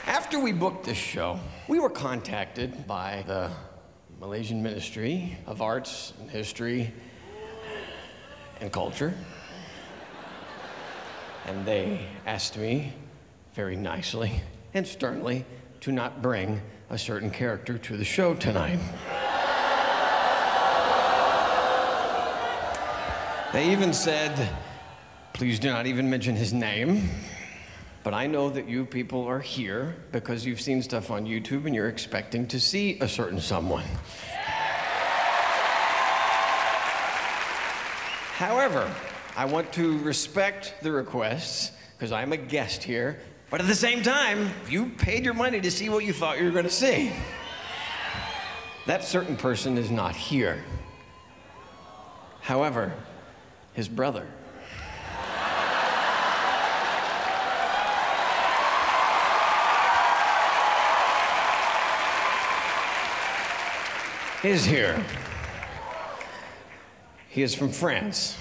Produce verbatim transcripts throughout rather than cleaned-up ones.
After we booked this show, we were contacted by the Malaysian Ministry of Arts and History and Culture. And they asked me very nicely and sternly to not bring a certain character to the show tonight. They even said, please do not even mention his name. But I know that you people are here because you've seen stuff on YouTube and you're expecting to see a certain someone. However, I want to respect the requests because I'm a guest here, but at the same time, you paid your money to see what you thought you were going to see. That certain person is not here. However, his brother is here. He is from France.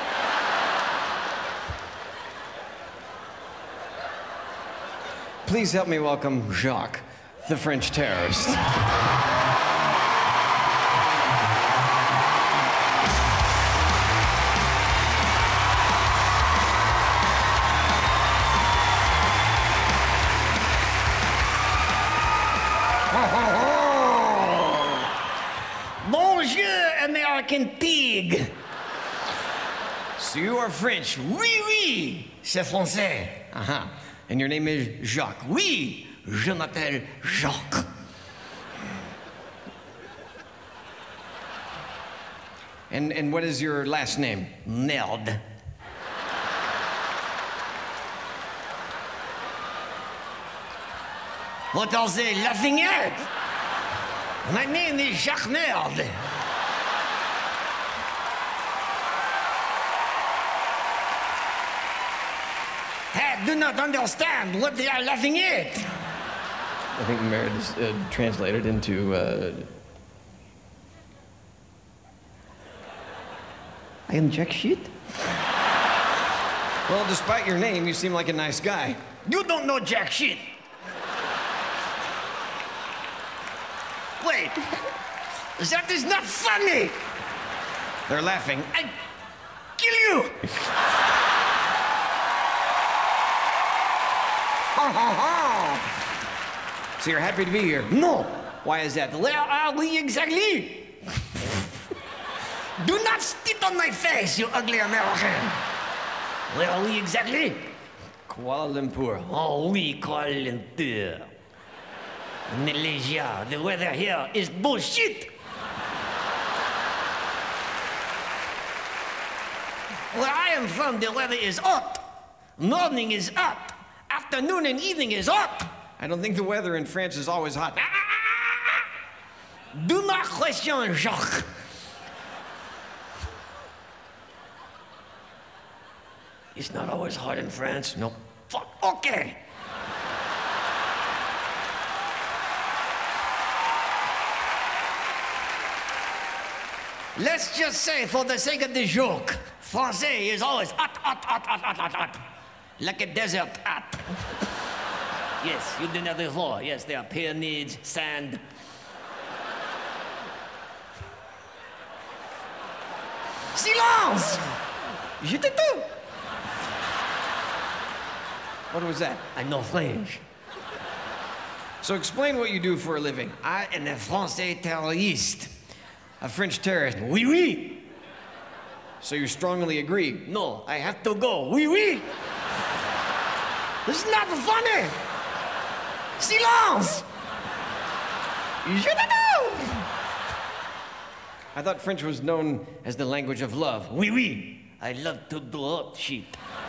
Please help me welcome Jacques, the French terrorist. Bonjour, American pig. So you are French? Oui, oui, c'est français. Uh-huh. And your name is Jacques? Oui, je m'appelle Jacques. And, and what is your last name? Merde. What are they laughing at? My name is Jacques Merde. I do not understand what they are laughing at. I think Merde is uh, translated into, uh... I am jack shit? Well, despite your name, you seem like a nice guy. You don't know jack shit. Wait, that is not funny. They're laughing. I kill you. So you're happy to be here? No. Why is that? Where are we exactly? Do not spit on my face, you ugly American. Where are we exactly? Kuala Lumpur. Oh, oui, Kuala Lumpur. Malaysia, the weather here is bullshit. Where I am from, the weather is hot. Morning is hot. Afternoon and evening is hot. I don't think the weather in France is always hot. Do not question Jacques. It's not always hot in France. No. Fuck. Okay. Let's just say, for the sake of the joke, Francais is always hot, hot, hot, hot, hot, hot, hot. Like a desert hot. Yes, you've been there before. Yes, there are pyramids, sand. Silence! Je te tue! What was that? I know French. So explain what you do for a living. I am a Français terrorist. A French terrorist. Oui, oui. So you strongly agree? No, I have to go. Oui, oui. This is not funny. Silence! Je te tue! I thought French was known as the language of love. Oui, oui. I love to do hot shit.